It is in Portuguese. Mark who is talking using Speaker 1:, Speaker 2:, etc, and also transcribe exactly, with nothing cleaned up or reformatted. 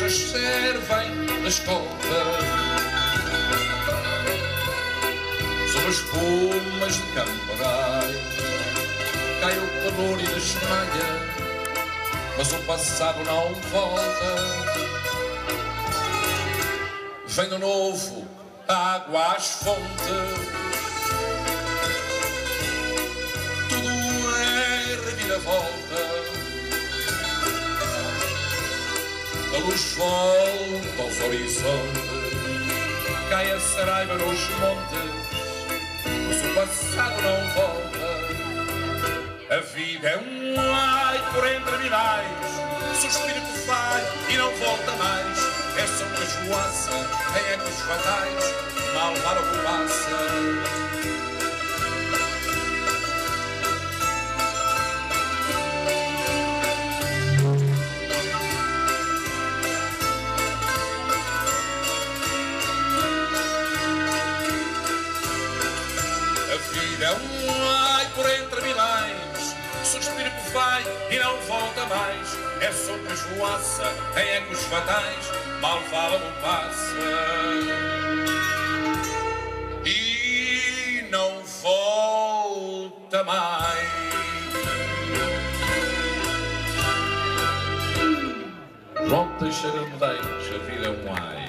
Speaker 1: festas servem na escolta. Sobre espumas de camparário cai o calor e desmaia, mas o passado não volta. Vem de novo a água às fontes, tudo é reviravolta. A luz volta aos horizontes, cai a saraiva nos montes, mas o passado não volta. A vida é um ai por entre minais, suspiro que vai e não volta mais. É só uma esvoaça em ecos fatais, mal para o que passa. É um ai por entre milais, suspiro que vai e não volta mais. É só uma esvoaça em ecos fatais, mal fala o passa e não volta mais. João Teixeira Medeiros, a vida é um ai.